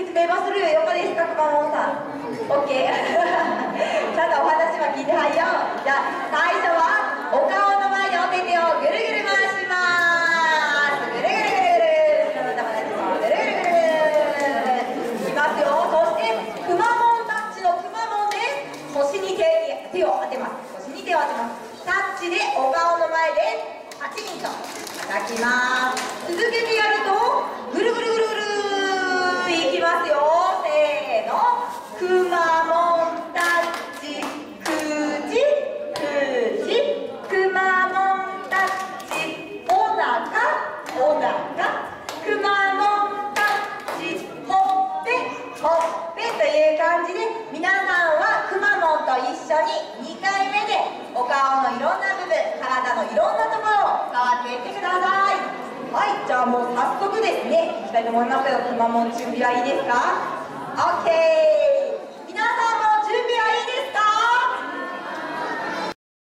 説明はするよ。よかですか、くまモンさん。オッケー。ちゃんとお話は聞いてはいよ。じゃあ最初はお顔の前でお手手をぐるぐる回します。ぐるぐるぐるぐる。後ろの玉ねぎもぐるぐるぐるぐる。いきますよ。そしてくまモンタッチのくまモンで腰に手を当てます。腰に手を当てます。タッチでお顔の前でパチンと叩きます。続けてやるとぐるぐるぐるぐるいきますよ。せーの、くまモンタッチ、くじくじ、くまモンタッチ、おなかおなか、くまモンタッチ、ほっぺほっぺという感じで、皆さんはくまモンと一緒に2回目でお顔のいろんな部分、体のいろんなところを触っていってください。はい、じゃあもう早速ですね、いきたいと思いますよ。くまモン準備はいいですか？ OK。